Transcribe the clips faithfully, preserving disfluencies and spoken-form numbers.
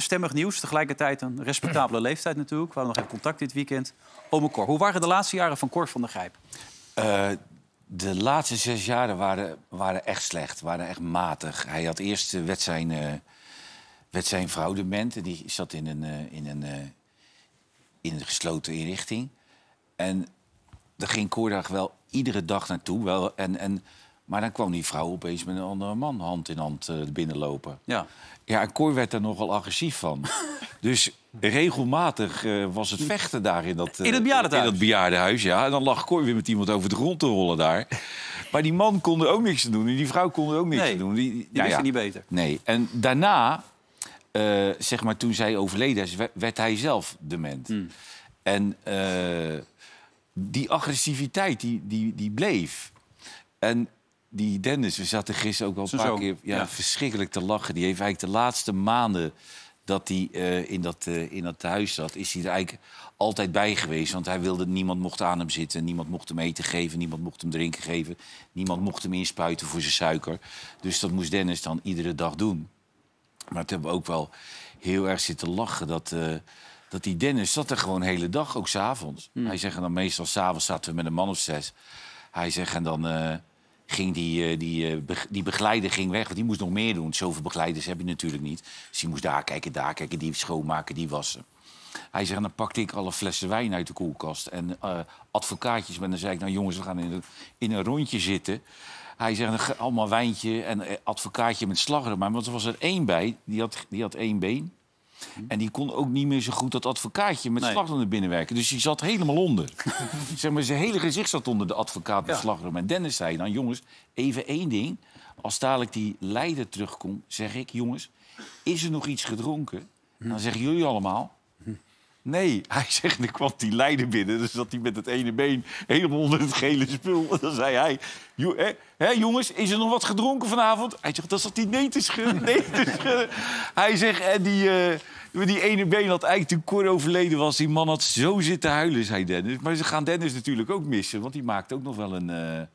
stemmig nieuws. Tegelijkertijd een respectabele leeftijd natuurlijk. We hadden nog even contact dit weekend. Ome Cor, hoe waren de laatste jaren van Cor van der Gijp? Uh, de laatste zes jaren waren, waren echt slecht, waren echt matig. Hij had eerst uh, werd zijn, uh, werd zijn vrouw dement. Die zat in een, uh, in, een, uh, in een gesloten inrichting. En daar ging Cor daar wel iedere dag naartoe. Wel, en, en, maar dan kwam die vrouw opeens met een andere man hand in hand uh, binnenlopen. Ja. Ja, en Cor werd er nogal agressief van. Dus regelmatig uh, was het vechten daar in dat, uh, in het bejaardenhuis. In dat bejaardenhuis, ja. En dan lag Cor weer met iemand over de grond te rollen daar. Maar die man kon er ook niks aan doen. En die vrouw kon er ook niks nee, aan doen. Die, die nou wist ja, niet beter. Nee. En daarna, uh, zeg maar, toen zij overleden is, werd hij zelf dement. Hmm. En uh, die agressiviteit, die, die, die bleef. En die Dennis, we zaten gisteren ook al een paar zoon. keer ja, ja. verschrikkelijk te lachen. Die heeft eigenlijk de laatste maanden dat hij uh, in, dat, uh, in dat huis zat, is hij er eigenlijk altijd bij geweest. Want hij wilde, niemand mocht aan hem zitten, niemand mocht hem eten geven, niemand mocht hem drinken geven, niemand mocht hem inspuiten voor zijn suiker. Dus dat moest Dennis dan iedere dag doen. Maar toen hebben we ook wel heel erg zitten lachen dat, uh, dat die Dennis zat er gewoon de hele dag, ook 's avonds. Hmm. Hij zegt dan meestal 's avonds zaten we met een man of zes. Hij zegt en dan uh, ging die, die, die begeleider ging weg, want die moest nog meer doen. Zoveel begeleiders heb je natuurlijk niet. Dus die moest daar kijken, daar kijken, die schoonmaken, die wassen. Hij zegt, en dan pakte ik alle flessen wijn uit de koelkast en uh, advocaatjes. En dan zei ik, nou jongens, we gaan in een, in een rondje zitten. Hij zegt, allemaal wijntje en uh, advocaatje met slagroom. Want er was er één bij, die had, die had één been. En die kon ook niet meer zo goed dat advocaatje met nee. slagroom naar binnen werken. Dus die zat helemaal onder. Zeg maar, zijn hele gezicht zat onder de advocaat met ja. slagroom. En Dennis zei dan, jongens, even één ding. Als dadelijk die leider terugkomt, zeg ik, jongens, is er nog iets gedronken? Hm. Dan zeggen jullie allemaal, hm. nee. Hij zegt, dan kwam die leider binnen. Dus zat hij met het ene been helemaal onder het gele spul. Dan zei hij, jo, hè, hè, jongens, is er nog wat gedronken vanavond? Hij zegt, dat zat die nee te schudden, nee te schudden. Hij zegt, en die... Uh, Die ene been had eigenlijk toen Cor overleden was. Die man had zo zitten huilen, zei Dennis. Maar ze gaan Dennis natuurlijk ook missen. Want die maakt ook nog wel een,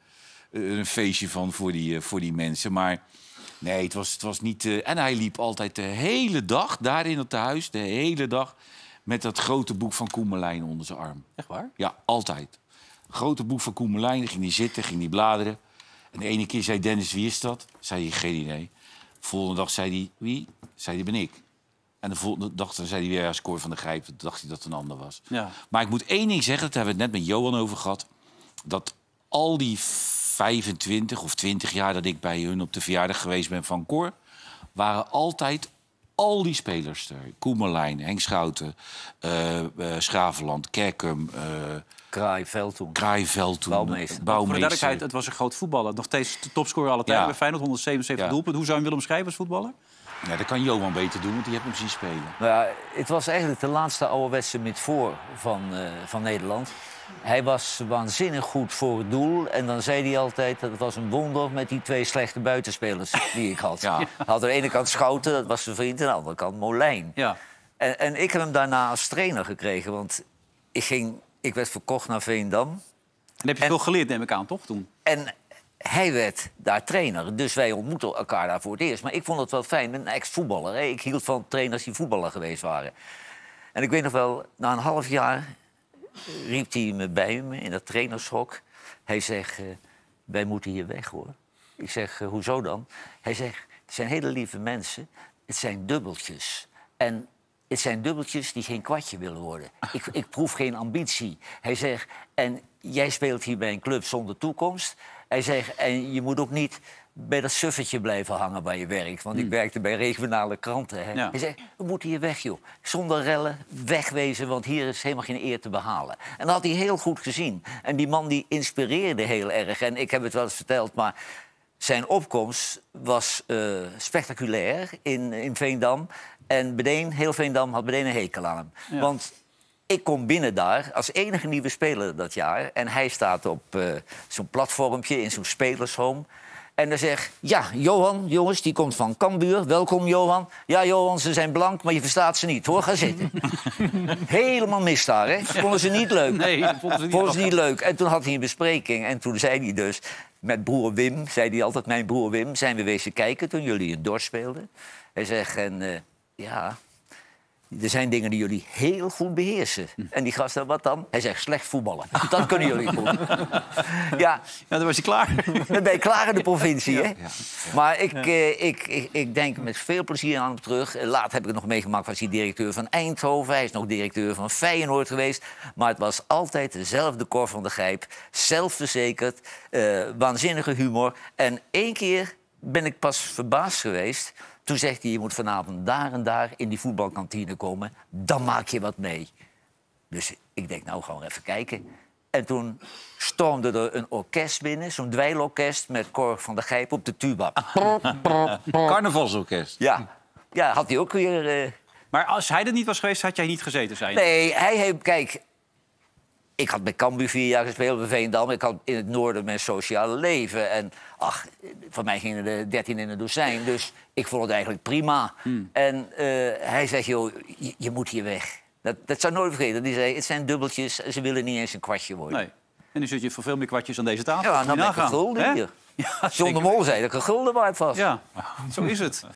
uh, een feestje van voor die, uh, voor die mensen. Maar nee, het was, het was niet... Uh, en hij liep altijd de hele dag daar in het huis. De hele dag met dat grote boek van Koemelijn onder zijn arm. Echt waar? Ja, altijd. Grote boek van Koemelijn. Ging hij zitten, ging hij bladeren. En de ene keer zei Dennis, wie is dat? Zei hij, geen idee. De volgende dag zei hij, wie? Zei hij, ben ik. En de volgende dag dan zei hij weer, ja, Cor van der Gijp. Toen dacht hij dat het een ander was. Ja. Maar ik moet één ding zeggen, daar hebben we het net met Johan over gehad. Dat al die vijfentwintig of twintig jaar dat ik bij hun op de verjaardag geweest ben van Cor, waren altijd al die spelers er. Koemelijn, Henk Schouten, uh, uh, Schravenland, Kerkum... Uh, Kraai, Veldtoen. Kraai, Veldtoen. Bouwmeester. Voor de duidelijkheid, het was een groot voetballer. Nog steeds de topscorer alle tijden ja. bij Feyenoord, honderdzevenenzeventig ja. doelpunten. Hoe zou je hem willen omschrijven als voetballer? Ja, dat kan Johan beter doen, want die heeft hem zien spelen. Nou ja, het was eigenlijk de laatste ouderwetse midvoor van, uh, van Nederland. Hij was waanzinnig goed voor het doel. En dan zei hij altijd dat het was een wonder met die twee slechte buitenspelers die ik had. Ja. Hij had aan de ene kant Schouten, dat was zijn vriend, en aan de andere kant Molijn. Ja. En, en ik heb hem daarna als trainer gekregen, want ik, ging, ik werd verkocht naar Veendam. En heb je en, veel geleerd, neem ik aan, toch, toen? En hij werd daar trainer, dus wij ontmoetten elkaar daar voor het eerst. Maar ik vond het wel fijn, een ex-voetballer. Hè? Ik hield van trainers die voetballer geweest waren. En ik weet nog wel, na een half jaar riep hij me bij me in dat trainershok. Hij zegt, uh, wij moeten hier weg, hoor. Ik zeg, uh, hoezo dan? Hij zegt, het zijn hele lieve mensen, het zijn dubbeltjes. En het zijn dubbeltjes die geen kwartje willen worden. Ik, ik proef geen ambitie. Hij zegt, en jij speelt hier bij een club zonder toekomst. Hij zegt, en je moet ook niet bij dat suffertje blijven hangen waar je werkt. Want hmm. ik werkte bij regionale kranten. Hè. Ja. Hij zegt, we moeten hier weg, joh. Zonder rellen, wegwezen, want hier is helemaal geen eer te behalen. En dat had hij heel goed gezien. En die man die inspireerde heel erg. En ik heb het wel eens verteld, maar zijn opkomst was uh, spectaculair in, in Veendam. En meteen, heel Veendam had meteen een hekel aan hem. Ja. Want ik kom binnen daar als enige nieuwe speler dat jaar. En hij staat op uh, zo'n platformpje in zo'n spelershome. En dan zegt, ja, Johan, jongens, die komt van Cambuur. Welkom, Johan. Ja, Johan, ze zijn blank, maar je verstaat ze niet, hoor. Ga zitten. Helemaal mis daar, hè. Vonden ze niet leuk. Nee, vonden ze niet, vonden ze niet leuk. En toen had hij een bespreking. En toen zei hij dus, met broer Wim, zei hij altijd, mijn broer Wim, zijn we wezen kijken toen jullie een dorst speelden. Hij zegt, en uh, ja, er zijn dingen die jullie heel goed beheersen. En die gasten, wat dan? Hij zegt, slecht voetballen. Dat kunnen jullie goed. Ja, Ja, dan was hij klaar. dan ben je klaar in de provincie, hè? Ja. Maar ik, eh, ik, ik, ik denk met veel plezier aan hem terug. Eh, Later heb ik het nog meegemaakt, was hij directeur van Eindhoven. Hij is nog directeur van Feyenoord geweest. Maar het was altijd dezelfde Cor van der Gijp. Zelfverzekerd, eh, waanzinnige humor. En één keer ben ik pas verbaasd geweest. Toen zegt hij, je moet vanavond daar en daar in die voetbalkantine komen. Dan maak je wat mee. Dus ik denk, nou, gaan we even kijken. En toen stormde er een orkest binnen, zo'n dweilorkest met Cor van der Gijp op de tuba. Carnavalsorkest. Ja, ja had hij ook weer... eh, Maar als hij er niet was geweest, had jij niet gezeten, zei je? Nee, hij heeft... Kijk, ik had bij Cambuur vier jaar gespeeld, bij Veendam. Ik had in het noorden mijn sociale leven. En ach, van mij gingen er dertien in een dozijn. Dus ik vond het eigenlijk prima. Hmm. En uh, hij zegt, joh, je, je moet hier weg. Dat, dat zou ik nooit vergeten. Die zei, het zijn dubbeltjes, ze willen niet eens een kwartje worden. Nee. En nu zit je voor veel meer kwartjes aan deze tafel. Ja, Moet dan je ben ik een nagaan, gulden hè? hier. Ja, John de zeker. Mol zei dat ik een gulden waard was. Ja, zo is het.